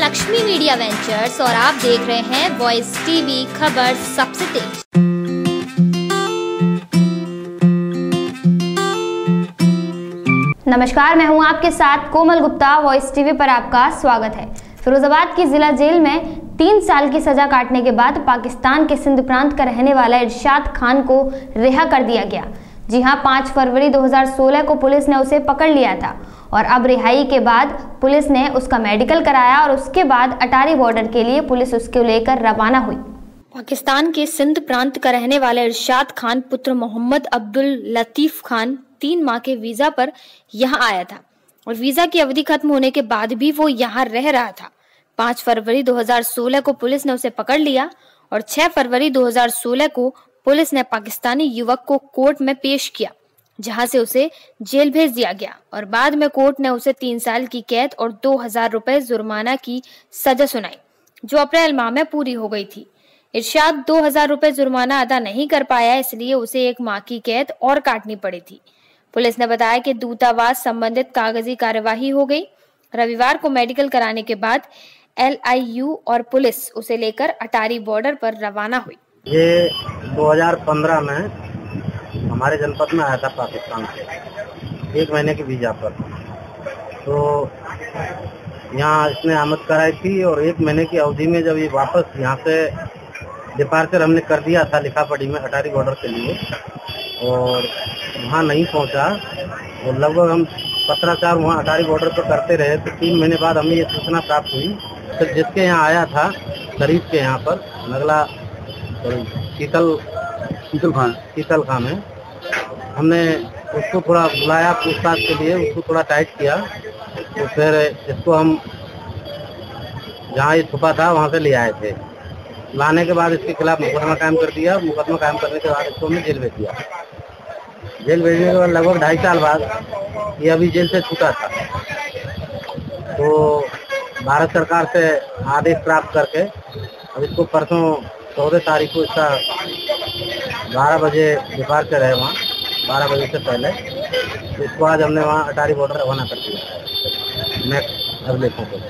Lakshmi media ventures और आप देख रहे हैं वॉइस टीवी, खबर सबसे तेज। नमस्कार, मैं हूं आपके साथ कोमल गुप्ता। वॉइस टीवी पर आपका स्वागत है। फिरोजाबाद की जिला जेल में 3 साल की सजा काटने के बाद पाकिस्तान के सिंध प्रांत का रहने वाला इरशाद खान को रिहा कर दिया गया। जी हां, 5 फरवरी 2016 को पुलिस ने उसे पकड़ लिया था और अब रिहाई के बाद पुलिस ने उसका मेडिकल कराया और उसके बाद अटारी बॉर्डर के लिए पुलिस उसको लेकर रवाना हुई। पाकिस्तान के सिंध प्रांत का रहने वाला इरशाद खान पुत्र मोहम्मद अब्दुल लतीफ खान 3 माह के वीजा पर यहाँ आया था और वीजा की अवधि खत्म होने के बाद भी वो यहाँ रह रहा था। 5 फरवरी 2016 को पुलिस ने उसे पकड़ लिया और 6 फरवरी 2016 को पुलिस ने पाकिस्तानी युवक को कोर्ट में पेश किया, जहां से उसे जेल भेज दिया गया और बाद में कोर्ट ने उसे 3 साल की कैद और 2000 रुपए जुर्माना की सजा सुनाई, जो अप्रैल माह में पूरी हो गई थी। इरशाद 2000 रुपए जुर्माना अदा नहीं कर पाया, इसलिए उसे 1 माह की कैद और काटनी पड़ी थी। पुलिस ने बताया कि दूतावास संबंधित कागजी कार्यवाही हो गई। रविवार को मेडिकल कराने के बाद LIU और पुलिस उसे लेकर अटारी बॉर्डर पर रवाना हुई। ये 2015 में हमारे जनपद में आया था पाकिस्तान से 1 महीने की वीजा पर। तो यहाँ इसने आमद कराई थी और 1 महीने की अवधि में जब ये वापस यहाँ से डिपार्चर हमने कर दिया था लिखापड़ी में अटारी बॉर्डर के लिए और वहाँ नहीं पहुँचा और लगभग हम पत्राचार वहाँ अटारी बॉर्डर पर करते रहे। तो 3 महीने बाद हमें ये सूचना प्राप्त हुई तो जिसके यहाँ आया था शरीफ के यहाँ पर नगला शीतल खान है, हमने उसको थोड़ा बुलाया पूछताछ के लिए, उसको थोड़ा टाइट किया। तो फिर इसको हम जहाँ ये छुपा था वहाँ से ले आए थे। लाने के बाद इसके खिलाफ मुकदमा कायम कर दिया। मुकदमा कायम करने के बाद इसको हमने जेल भेज दिया। जेल भेजने के बाद लगभग 2.5 साल बाद ये अभी जेल से छूटा था। तो भारत सरकार से आदेश प्राप्त करके अब इसको परसों 14 तारीख को इसका 12 बजे डिपार्चर है वहाँ, 12 बजे से पहले। तो इसको आज हमने वहाँ अटारी बॉर्डर रवाना कर दिया नेक्स्ट अभिलेखों को।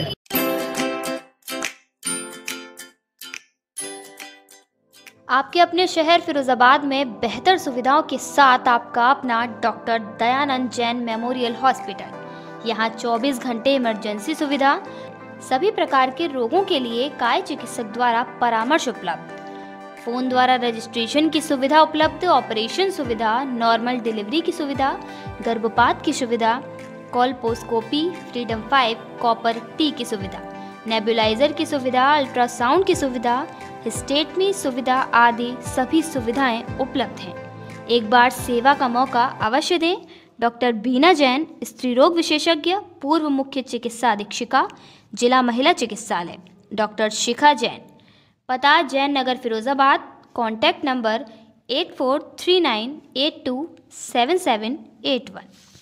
आपके अपने शहर फिरोजाबाद में बेहतर सुविधाओं के साथ आपका अपना doctor Dayanand Jain memorial hospital. यहाँ 24 घंटे इमरजेंसी सुविधा, सभी प्रकार के रोगों के लिए काय चिकित्सक द्वारा परामर्श उपलब्ध, फोन द्वारा रजिस्ट्रेशन की सुविधा उपलब्ध, ऑपरेशन सुविधा, नॉर्मल डिलीवरी की सुविधा, गर्भपात की सुविधा, कोलपोस्कोपी, फ्रीडम 5 कॉपर टी की सुविधा, नेबुलाइजर की सुविधा, अल्ट्रासाउंड की सुविधा, हिस्टेटमी सुविधा आदि सभी सुविधाएं उपलब्ध हैं। एक बार सेवा का मौका अवश्य दें। डॉक्टर बीना जैन, स्त्री रोग विशेषज्ञ, पूर्व मुख्य चिकित्सा अधीक्षिका, जिला महिला चिकित्सालय। डॉक्टर शिखा जैन, पता जैन नगर फिरोजाबाद। Contact number 8439827781।